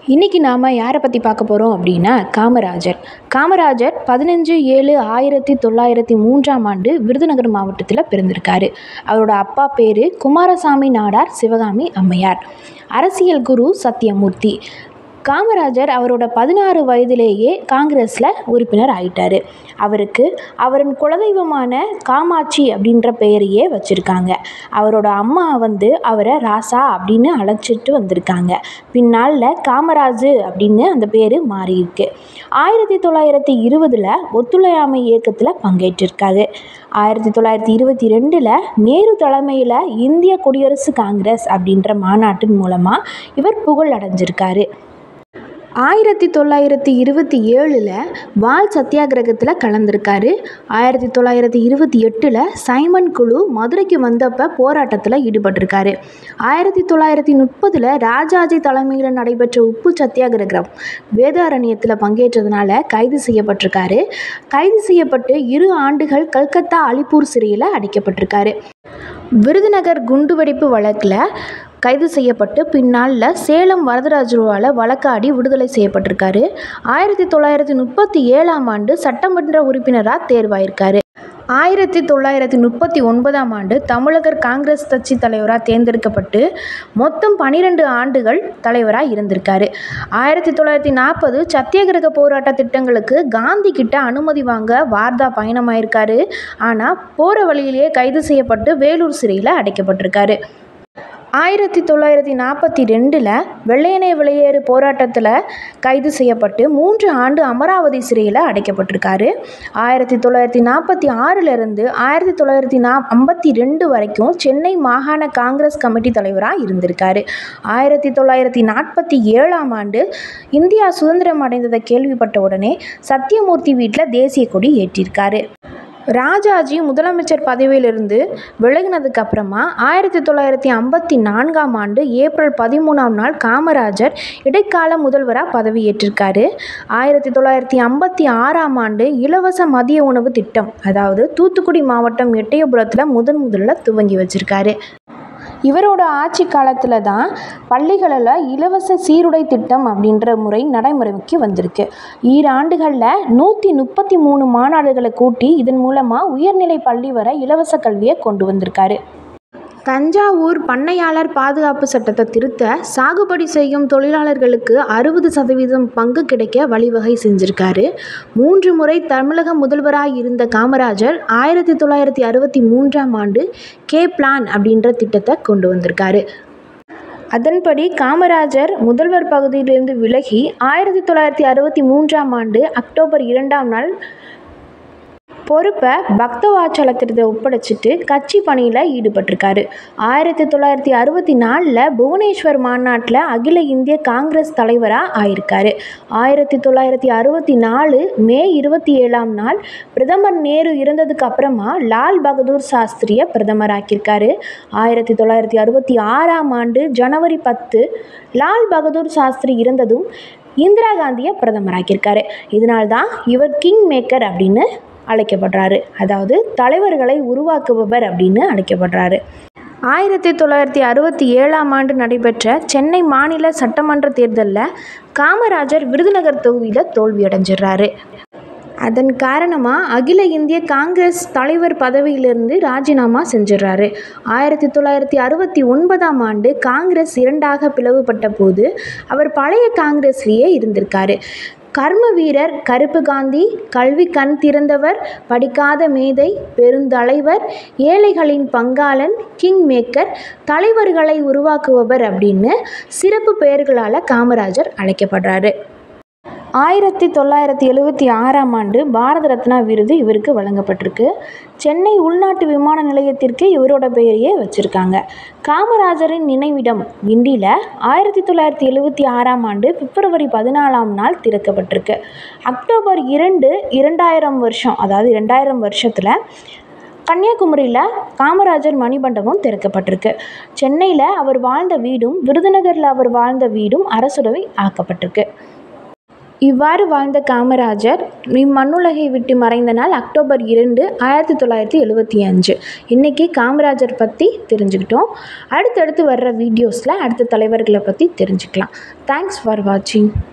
இன்றைக்கி நாம் யாரை பற்றி பார்க்க போகிறோம் அப்படின்னா காமராஜர். காமராஜர் 15/7/1903 விருதுநகர் மாவட்டத்தில் பிறந்திருக்காரு. அவரோட அப்பா பேர் குமாரசாமி நாடார் சிவகாமி அம்மையார். அரசியல் குரு சத்தியமூர்த்தி. காமராஜர் அவரோட 16 வயதிலேயே காங்கிரஸில் உறுப்பினர் ஆயிட்டார். அவருக்கு அவரின் குலதெய்வமான காமாட்சி அப்படின்ற பெயரையே வச்சுருக்காங்க. அவரோட அம்மா அவரை ராசா அப்படின்னு அழைச்சிட்டு வந்திருக்காங்க. பின்னால் காமராஜு அப்படின்னு அந்த பேர் மாறியிருக்கு. 1920 ஒத்துழையாமை இயக்கத்தில் பங்கேற்றிருக்காரு. 1922 நேரு தலைமையில் இந்திய குடியரசு காங்கிரஸ் அப்படின்ற மாநாட்டின் மூலமாக இவர் புகழ் அடைஞ்சிருக்காரு. 1927 வால் சத்தியாகிரகத்தில் கலந்திருக்காரு. 1928 சைமன் குழு மதுரைக்கு வந்தப்போ போராட்டத்தில் ஈடுபட்டிருக்காரு. 1930 ராஜாஜி தலைமையில் நடைபெற்ற உப்பு சத்தியாகிரகம் வேதாரண்யத்தில் பங்கேற்றதுனால கைது செய்யப்பட்டிருக்காரு. கைது செய்யப்பட்டு 2 ஆண்டுகள் கல்கத்தா அலிப்பூர் சிறையில் அடைக்கப்பட்டிருக்காரு. விருதுநகர் குண்டுவெடிப்பு வழக்கில் கைது செய்யப்பட்டு பின்னால் சேலம் வரதராஜுவால் வழக்காடி விடுதலை செய்யப்பட்டிருக்காரு. 1937 சட்டமன்ற உறுப்பினராக தேர்வாயிருக்காரு. 1939 தமிழகர் காங்கிரஸ் கட்சி தலைவராக தேர்ந்தெடுக்கப்பட்டு மொத்தம் 12 ஆண்டுகள் தலைவராக இருந்திருக்காரு. 1940 சத்தியாகிரக போராட்ட திட்டங்களுக்கு காந்தி கிட்ட அனுமதி வாங்க வார்தா பயணமாயிருக்காரு. ஆனால் போகிற வழியிலேயே கைது செய்யப்பட்டு வேலூர் சிறையில் அடைக்கப்பட்டிருக்காரு. 1942 வெள்ளையனே வெளியேறு போராட்டத்தில் கைது செய்யப்பட்டு 3 ஆண்டு அமராவதி சிறையில் அடைக்கப்பட்டிருக்காரு. 1946 1952 வரைக்கும் சென்னை மாகாண காங்கிரஸ் கமிட்டி தலைவராக இருந்திருக்காரு. 1947 இந்தியா சுதந்திரம் அடைந்ததை கேள்விப்பட்ட உடனே சத்தியமூர்த்தி வீட்டில் தேசிய கொடி ஏற்றிருக்காரு. ராஜாஜி முதலமைச்சர் பதவியிலிருந்து விலகினதுக்கு அப்புறமா 1954 ஏப்ரல் 13 காமராஜர் இடைக்கால முதல்வராக பதவியேற்றிருக்காரு. 1956 இலவச மதிய உணவு திட்டம், அதாவது தூத்துக்குடி மாவட்டம் எட்டயபுரத்தில் முதல்ல துவங்கி வச்சிருக்காரு. இவரோட ஆட்சி காலத்தில் தான் பள்ளிகளில் இலவச சீருடை திட்டம் அப்படின்ற முறை நடைமுறைக்கு வந்திருக்கு. ஈராண்டுகளில் 133 மாநாடுகளை கூட்டி இதன் மூலமாக உயர்நிலை பள்ளி வரை இலவச கல்வியை கொண்டு வந்திருக்காரு. தஞ்சாவூர் பண்ணையாளர் பாதுகாப்பு சட்டத்தை திருத்த சாகுபடி செய்யும் தொழிலாளர்களுக்கு 60% பங்கு கிடைக்க வழிவகை செஞ்சிருக்காரு. 3 முறை தமிழக முதல்வராக இருந்த காமராஜர் 1963 கே பிளான் அப்படின்ற திட்டத்தை கொண்டு வந்திருக்காரு. அதன்படி காமராஜர் முதல்வர் பகுதியிலிருந்து விலகி 1963 அக்டோபர் 2 பொறுப்பை பக்தவாச்சலத்திற்கு ஒப்படைச்சிட்டு கட்சி பணியில் ஈடுபட்டிருக்காரு. 1964 புவனேஸ்வர் மாநாட்டில் அகில இந்திய காங்கிரஸ் தலைவராக ஆயிருக்காரு. 1964 மே 27 பிரதமர் நேரு இறந்ததுக்கு அப்புறமா லால் பகதூர் சாஸ்திரியை பிரதமராக்கியிருக்காரு. 1966 ஜனவரி 10 லால் பகதூர் சாஸ்திரி இறந்ததும் இந்திரா காந்தியை பிரதமராக்கியிருக்காரு. இதனால்தான் இவர் கிங் மேக்கர் அப்படின்னு அழைக்கப்படுறாரு, அதாவது தலைவர்களை உருவாக்குபவர் அப்படின்னு அழைக்கப்படுறாரு. 1967 நடைபெற்ற சென்னை மாநில சட்டமன்ற தேர்தலில் காமராஜர் விருதுநகர் தொகுதியில் தோல்வியடைஞ்சிடறாரு. அதன் காரணமாக அகில இந்திய காங்கிரஸ் தலைவர் பதவியிலிருந்து ராஜினாமா செஞ்சிடறாரு. 1969 காங்கிரஸ் 2ஆக பிளவுபட்ட போது அவர் பழைய காங்கிரஸ்லேயே இருந்திருக்காரு. கர்ம வீரர் கருப்பு காந்தி, கல்வி கண் திறந்தவர், படிக்காத மேதை, பெருந்தலைவர், ஏழைகளின் பங்காளன், கிங் மேக்கர், தலைவர்களை உருவாக்குபவர் அப்படின்னு சிறப்பு பெயர்களால் காமராஜர் அழைக்கப்படுறாரு. 1976 பாரத ரத்னா விருது இவருக்கு வழங்கப்பட்டிருக்கு. சென்னை உள்நாட்டு விமான நிலையத்திற்கு இவரோட பெயரையே வச்சுருக்காங்க. காமராஜரின் நினைவிடம் கிண்டியில் 1976 பிப்ரவரி 14 திறக்கப்பட்டிருக்கு. அக்டோபர் 2 2000 அதாவது 2000 வருஷத்தில் கன்னியாகுமரியில் காமராஜர் மணிமண்டபம் திறக்கப்பட்டிருக்கு. சென்னையில் அவர் வாழ்ந்த வீடும் விருதுநகரில் அவர் வாழ்ந்த வீடும் அரசுடமை ஆக்கப்பட்டிருக்கு. இவ்வாறு வாழ்ந்த காமராஜர் இம்மண்ணுலகை விட்டு மறைந்த நாள் அக்டோபர் 2, 1975. இன்றைக்கி காமராஜர் பற்றி தெரிஞ்சுக்கிட்டோம். அடுத்தடுத்து வர்ற வீடியோஸில் அடுத்த தலைவர்களை பற்றி தெரிஞ்சுக்கலாம். தேங்க்ஸ் ஃபார் வாட்சிங்.